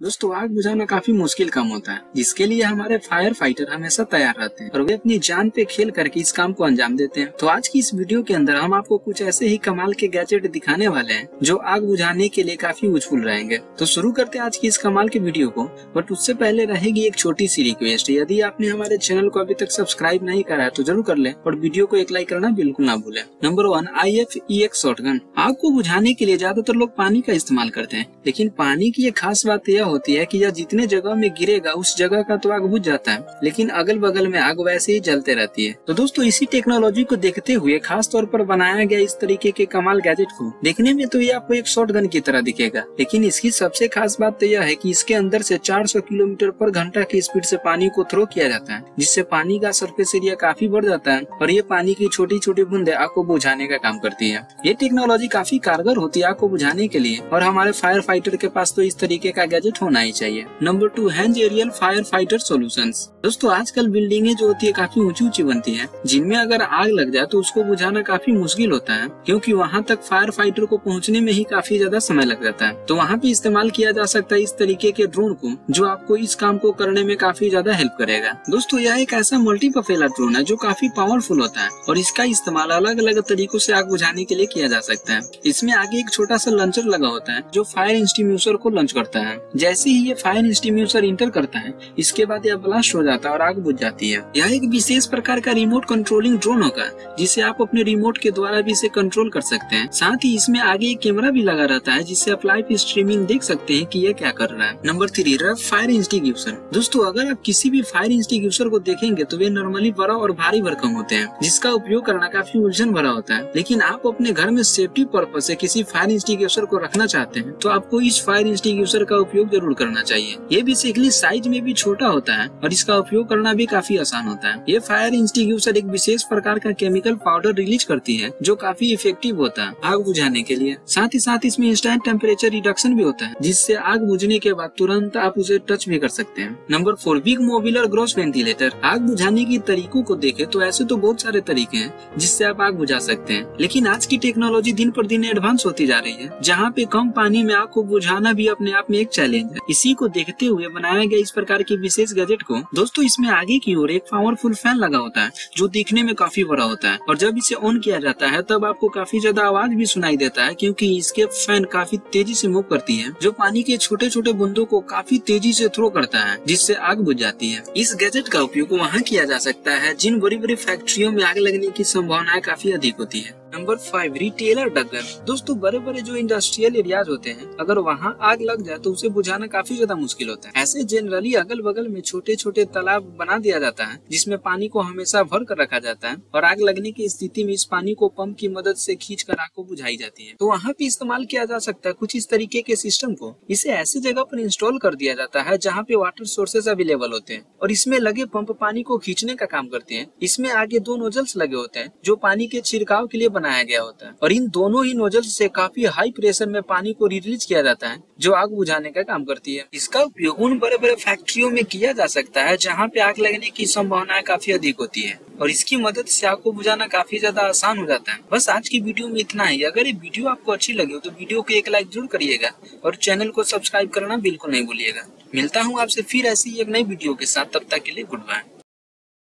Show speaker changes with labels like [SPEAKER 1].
[SPEAKER 1] दोस्तों आग बुझाना काफी मुश्किल काम होता है, जिसके लिए हमारे फायर फाइटर हमेशा तैयार रहते हैं और वे अपनी जान पे खेल करके इस काम को अंजाम देते हैं। तो आज की इस वीडियो के अंदर हम आपको कुछ ऐसे ही कमाल के गैजेट दिखाने वाले हैं जो आग बुझाने के लिए काफी यूजफुल रहेंगे। तो शुरू करते हैं आज की इस कमाल के वीडियो को, बट उससे पहले रहेगी एक छोटी सी रिक्वेस्ट। यदि आपने हमारे चैनल को अभी तक सब्सक्राइब नहीं करा है तो जरूर कर ले और वीडियो को एक लाइक करना बिल्कुल ना भूलें। Number 1, IFEX shotgun. आग को बुझाने के लिए ज्यादातर लोग पानी का इस्तेमाल करते हैं, लेकिन पानी की एक खास बात यह होती है कि यह जितने जगह में गिरेगा उस जगह का तो आग बुझ जाता है, लेकिन अगल बगल में आग वैसे ही जलते रहती है। तो दोस्तों इसी टेक्नोलॉजी को देखते हुए खास तौर पर बनाया गया इस तरीके के कमाल गैजेट को देखने में तो ये आपको एक शॉटगन की तरह दिखेगा, लेकिन इसकी सबसे खास बात तो यह है कि इसके अंदर से 400 किलोमीटर पर घंटा की स्पीड से पानी को थ्रो किया जाता है, जिससे पानी का सरफेस एरिया काफी बढ़ जाता है और ये पानी की छोटी छोटी बूंदे आग को बुझाने का काम करती है। ये टेक्नोलॉजी काफी कारगर होती है आग को बुझाने के लिए और हमारे फायर फाइटर के पास तो इस तरीके का गैजेट होना ही चाहिए। नंबर 2, हैंज एरियल फायर फाइटर सोल्यूशंस। दोस्तों आजकल बिल्डिंगें जो होती है काफी ऊंची ऊंची बनती है, जिनमें अगर आग लग जाए तो उसको बुझाना काफी मुश्किल होता है, क्योंकि वहां तक फायर फाइटर को पहुंचने में ही काफी ज्यादा समय लग जाता है। तो वहां पे इस्तेमाल किया जा सकता है इस तरीके के ड्रोन को, जो आपको इस काम को करने में काफी ज्यादा हेल्प करेगा। दोस्तों यह एक ऐसा मल्टीपर्पज ड्रोन है जो काफी पावरफुल होता है और इसका इस्तेमाल अलग अलग तरीकों से आग बुझाने के लिए किया जा सकता है। इसमें आगे एक छोटा सा लॉन्चर लगा होता है जो फायर एक्सटिंग्विशर को लॉन्च करता है। जैसे ही ये फायर एक्सटिंग्विशर इंटर करता है, इसके बाद यह ब्लास्ट हो जाता है और आग बुझ जाती है। यह एक विशेष प्रकार का रिमोट कंट्रोलिंग ड्रोन होगा, जिसे आप अपने रिमोट के द्वारा भी इसे कंट्रोल कर सकते हैं। साथ ही इसमें आगे एक कैमरा भी लगा रहता है, जिससे आप लाइव स्ट्रीमिंग देख सकते हैं कि यह क्या कर रहा है। Number 3, rough fire extinguisher. दोस्तों अगर आप किसी भी फायर एक्सटिंग्विशर को देखेंगे तो वे नॉर्मली बड़ा और भारी भरकम होते हैं, जिसका उपयोग करना काफी उलझन भरा होता है। लेकिन आप अपने घर में सेफ्टी पर्पज से किसी फायर एक्सटिंग्विशर को रखना चाहते हैं तो आपको इस फायर एक्सटिंग्विशर का उपयोग जरूर करना चाहिए। ये बेसिकली साइज में भी छोटा होता है और इसका उपयोग करना भी काफी आसान होता है। ये फायर एक्सटिंग्विशर एक विशेष प्रकार का केमिकल पाउडर रिलीज करती है जो काफी इफेक्टिव होता है आग बुझाने के लिए। साथ ही साथ इसमें इंस्टेंट टेम्परेचर रिडक्शन भी होता है, जिससे आग बुझने के बाद तुरंत आप उसे टच भी कर सकते हैं। नंबर 4, बिग मोबिलर ग्रॉस वेंटिलेटर। आग बुझाने की तरीकों को देखें तो ऐसे तो बहुत सारे तरीके हैं जिससे आप आग बुझा सकते हैं, लेकिन आज की टेक्नोलॉजी दिन पर दिन एडवांस होती जा रही है, जहाँ पे कम पानी में आग को बुझाना भी अपने आप में एक चैलेंज है। इसी को देखते हुए बनाया गया इस प्रकार के विशेष गैजेट को। दोस्तों इसमें आगे की ओर एक पावरफुल फैन लगा होता है जो दिखने में काफी बड़ा होता है, और जब इसे ऑन किया जाता है तब आपको काफी ज्यादा आवाज भी सुनाई देता है, क्योंकि इसके फैन काफी तेजी से मूव करती है, जो पानी के छोटे छोटे बूंदों को काफी तेजी से थ्रो करता है, जिससे आग बुझ जाती है। इस गैजेट का उपयोग वहाँ किया जा सकता है जिन बड़ी बड़ी फैक्ट्रियों में आग लगने की संभावनाएं काफी अधिक होती है। नंबर 5, रिटेलर डगर। दोस्तों बड़े बड़े जो इंडस्ट्रियल एरियाज होते हैं, अगर वहाँ आग लग जाए तो उसे बुझाना काफी ज्यादा मुश्किल होता है। ऐसे जनरली अगल बगल में छोटे छोटे तालाब बना दिया जाता है, जिसमें पानी को हमेशा भर कर रखा जाता है और आग लगने की स्थिति में इस पानी को पंप की मदद से खींच कर आग को बुझाई जाती है। तो वहाँ पे इस्तेमाल किया जा सकता है कुछ इस तरीके के सिस्टम को। इसे ऐसी जगह पर इंस्टॉल कर दिया जाता है जहाँ पे वाटर सोर्सेज अवेलेबल होते हैं और इसमें लगे पंप पानी को खींचने का काम करते हैं। इसमें आगे 2 नोजल्स लगे होते हैं जो पानी के छिड़काव के लिए बनाया गया होता है, और इन दोनों ही नोजल से काफी हाई प्रेशर में पानी को रिलीज किया जाता है जो आग बुझाने का काम करती है। इसका उपयोग उन बड़े बड़े फैक्ट्रियों में किया जा सकता है जहाँ पे आग लगने की संभावनाएं काफी अधिक होती है, और इसकी मदद से आग को बुझाना काफी ज्यादा आसान हो जाता है। बस आज की वीडियो में इतना ही। अगर ये वीडियो आपको अच्छी लगी हो तो वीडियो को एक लाइक जरूर करिएगा और चैनल को सब्सक्राइब करना बिल्कुल नहीं भूलिएगा। मिलता हूँ आपसे फिर ऐसी एक नई वीडियो के साथ, तब तक के लिए गुड बाय।